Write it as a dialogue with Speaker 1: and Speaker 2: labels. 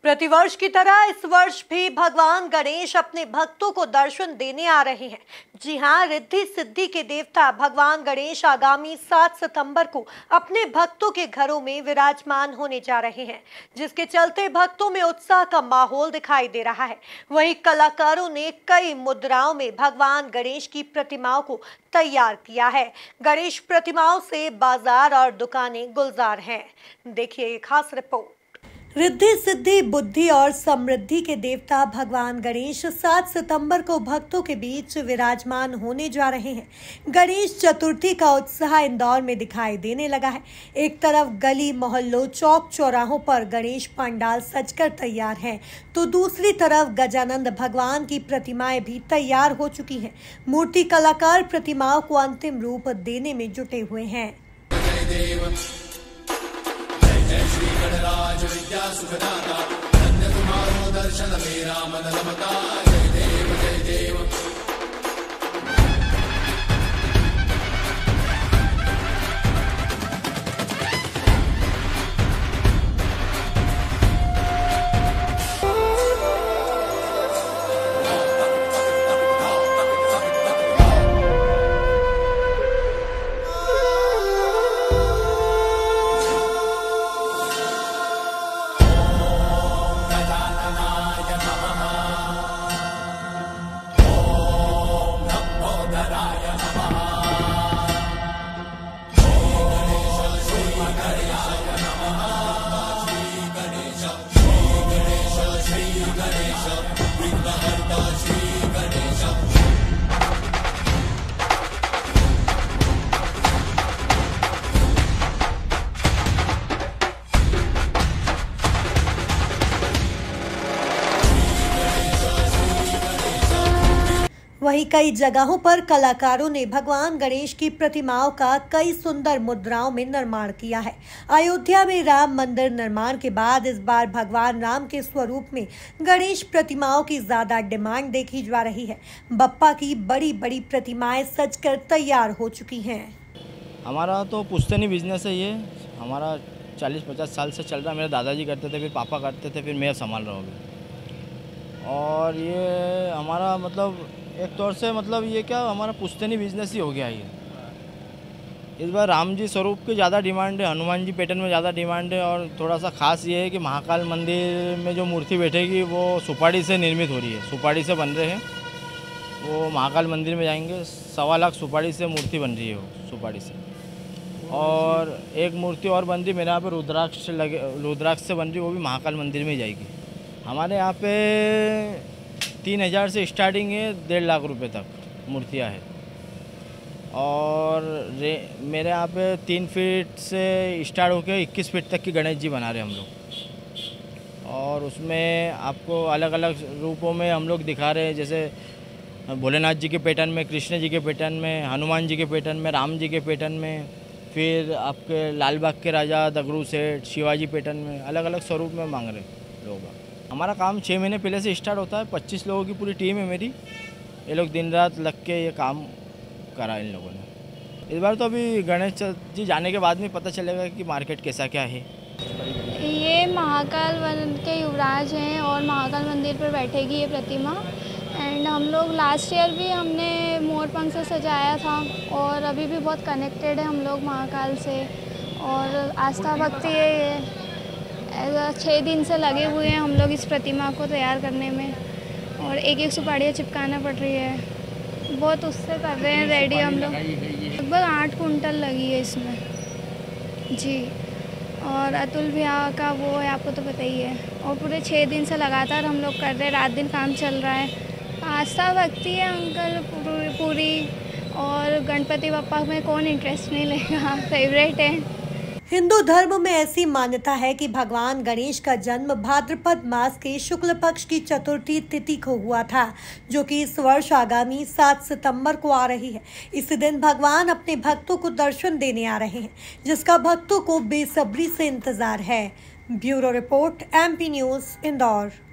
Speaker 1: प्रतिवर्ष की तरह इस वर्ष भी भगवान गणेश अपने भक्तों को दर्शन देने आ रहे हैं। जी हां, रिद्धि सिद्धि के देवता भगवान गणेश आगामी 7 सितंबर को अपने भक्तों के घरों में विराजमान होने जा रहे हैं, जिसके चलते भक्तों में उत्साह का माहौल दिखाई दे रहा है। वहीं कलाकारों ने कई मुद्राओं में भगवान गणेश की प्रतिमाओं को तैयार किया है। गणेश प्रतिमाओं से बाजार और दुकानें गुलजार हैं। देखिए एक खास रिपोर्ट। रिद्धि सिद्धि बुद्धि और समृद्धि के देवता भगवान गणेश 7 सितंबर को भक्तों के बीच विराजमान होने जा रहे हैं। गणेश चतुर्थी का उत्साह इंदौर में दिखाई देने लगा है। एक तरफ गली मोहल्लों चौक चौराहों पर गणेश पंडाल सजकर तैयार हैं, तो दूसरी तरफ गजानंद भगवान की प्रतिमाएं भी तैयार हो चुकी हैं। मूर्ति कलाकार प्रतिमाओं को अंतिम रूप देने में जुटे हुए हैं।
Speaker 2: जय श्री गणराज विद्या सुखदाता, धन्य तुम्हारो दर्शन मेरा मन रमता। जय देव जय देव।
Speaker 1: वहीं कई जगहों पर कलाकारों ने भगवान गणेश की प्रतिमाओं का कई सुंदर मुद्राओं में निर्माण किया है। अयोध्या में राम मंदिर निर्माण के बाद इस बार भगवान राम के स्वरूप में गणेश प्रतिमाओं की ज्यादा डिमांड देखी जा रही है। बप्पा की बड़ी बड़ी प्रतिमाएं सजकर तैयार हो चुकी हैं।
Speaker 3: हमारा तो पुश्तैनी बिजनेस है, ये हमारा 40-50 साल से चल रहा है। मेरे दादाजी करते थे, फिर पापा करते थे, फिर मैं संभाल रहा हूँ। और ये हमारा मतलब एक तौर से मतलब ये क्या हमारा पुश्तैनी बिजनेस ही हो गया ये। इस बार राम जी स्वरूप की ज़्यादा डिमांड है, हनुमान जी पैटर्न में ज़्यादा डिमांड है। और थोड़ा सा खास ये है कि महाकाल मंदिर में जो मूर्ति बैठेगी वो सुपाड़ी से निर्मित हो रही है, सुपाड़ी से बन रहे हैं। वो महाकाल मंदिर में जाएंगे, 1.25 लाख सुपाड़ी से मूर्ति बन रही है, वो सुपाड़ी से। और एक मूर्ति और बन रही मेरे यहाँ पे रुद्राक्ष से बन रही, वो भी महाकाल मंदिर में जाएगी। हमारे यहाँ पे 3000 से स्टार्टिंग है, 1.5 लाख रुपए तक मूर्तियाँ हैं। और मेरे यहाँ पे 3 फीट से स्टार्ट होकर 21 फीट तक की गणेश जी बना रहे हैं हम लोग। और उसमें आपको अलग अलग रूपों में हम लोग दिखा रहे हैं, जैसे भोलेनाथ जी के पैटर्न में, कृष्ण जी के पैटर्न में, हनुमान जी के पैटर्न में, राम जी के पैटर्न में, फिर आपके लाल बाग के राजा दगरू सेठ, शिवाजी पैटर्न में, अलग अलग स्वरूप में मांग रहे लोग। हमारा काम 6 महीने पहले से स्टार्ट होता है। 25 लोगों की पूरी टीम है मेरी। ये लोग दिन रात लग के ये काम करा इन लोगों ने। इस बार तो अभी गणेश जी जाने के बाद में पता चलेगा कि मार्केट कैसा क्या है।
Speaker 4: ये महाकाल वन के युवराज हैं और महाकाल मंदिर पर बैठेगी ये प्रतिमा। एंड हम लोग लास्ट ईयर भी हमने मोर पंख से सजाया था और अभी भी बहुत कनेक्टेड है हम लोग महाकाल से। और आस्था भक्ति है, 6 दिन से लगे हुए हैं हम लोग इस प्रतिमा को तैयार करने में। और एक सुपाड़ियाँ चिपकाना पड़ रही है, बहुत उससे कर रहे हैं रेडी हम लोग। लगभग 8 कुंटल लगी है इसमें जी। और अतुल भैया का वो है, आपको तो पता ही है। और पूरे 6 दिन से लगातार हम लोग कर रहे हैं, रात दिन काम चल रहा है। आस्था भक्ति है अंकल पूरी। और गणपति बप्पा में कौन इंटरेस्ट नहीं लेगा, फेवरेट है।
Speaker 1: हिंदू धर्म में ऐसी मान्यता है कि भगवान गणेश का जन्म भाद्रपद मास के शुक्ल पक्ष की चतुर्थी तिथि को हुआ था, जो कि इस वर्ष आगामी 7 सितंबर को आ रही है। इस दिन भगवान अपने भक्तों को दर्शन देने आ रहे हैं, जिसका भक्तों को बेसब्री से इंतजार है। Bureau report, MP news, Indore.